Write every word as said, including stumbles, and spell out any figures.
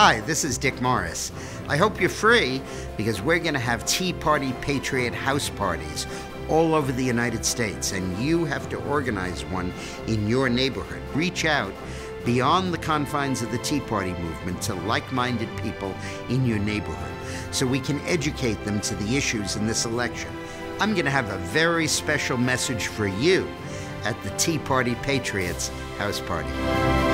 Hi, this is Dick Morris. I hope you're free because we're going to have Tea Party Patriot house parties all over the United States, and you have to organize one in your neighborhood. Reach out beyond the confines of the Tea Party movement to like-minded people in your neighborhood so we can educate them to the issues in this election. I'm going to have a very special message for you at the Tea Party Patriots house party.